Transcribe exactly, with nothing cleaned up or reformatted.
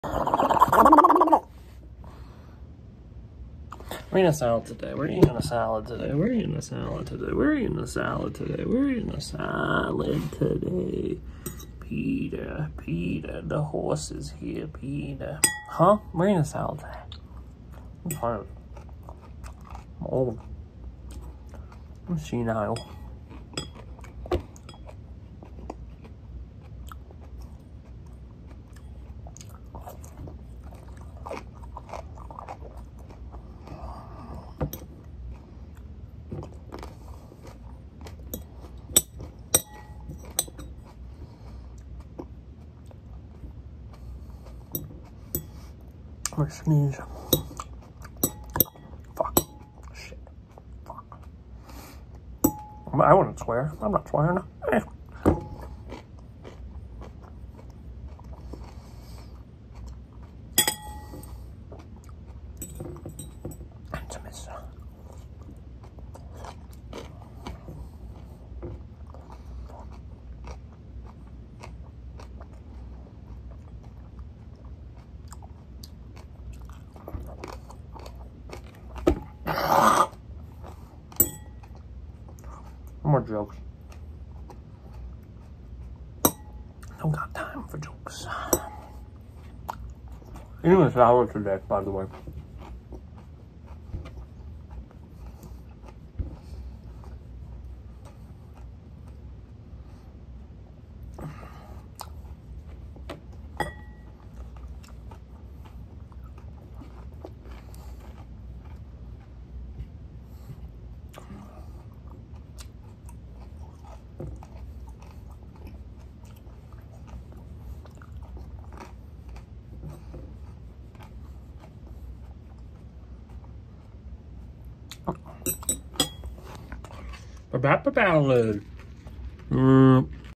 We're eating a salad today. We're eating a salad today. We're eating a salad today. We're eating a salad today. We're eating a salad today. Peter, Peter, the horse is here, Peter. Huh? We're eating a salad today. I'm tired. I'm old. I'm senile. I'm gonna sneeze. Fuck. Shit. Fuck. I wouldn't swear. I'm not swearing. Eh. That's a miss. More jokes. Don't got time for jokes. Eating a salad today, by the way. Ba-ba-ba-ballad. Mm.